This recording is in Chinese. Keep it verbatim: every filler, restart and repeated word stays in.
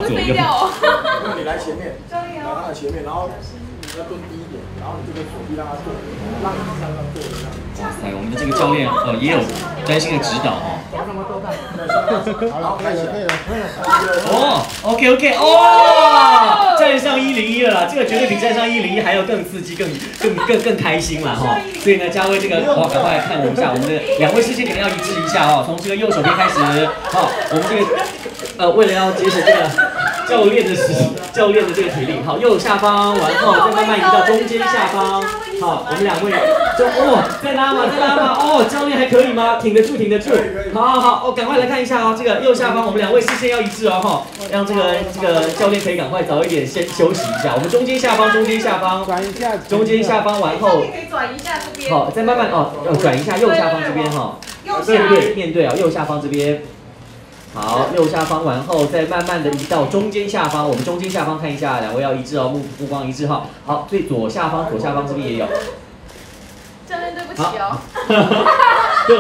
左右。 那你来前面，来他的前面，然后要蹲低一点，然后你这个手臂让他做，让让他做一样。 哇塞，我们的这个教练呃也有专心的指导哦。 好了，可以了，可以了，可以了。 哦 ，OK OK， 哦，站上一零一了啦，这个绝对比站上一零一还要更刺激、更更更更开心啦哈。所以呢，嘉威这个哇，赶快来看我们一下，我们的两位视线可能要一致一下哦。从这个右手边开始，好，我们这个呃为了要节省这个教练的时教练的这个体力，好，右下方完后再慢慢移到中间下方，好，我们两位就哦再拉嘛再拉嘛，哦教练还可以吗？挺得住挺得住，好好好，哦赶快来看一下哦，这个右下方我们两位视线要一致哦哈，让这个这个教练可以赶快早一点先休息一下，我们中间下方中间下方转一下， 中间下方完后， 可以转一下这边， 好再慢慢哦要转一下右下方这边哈，面对面对啊右下方这边。好，右下方完后，再慢慢的移到中间下方。我们中间下方看一下，两位要一致哦，目目光一致哈。好，最左下方、左下方这边也有。 教练对不起哦。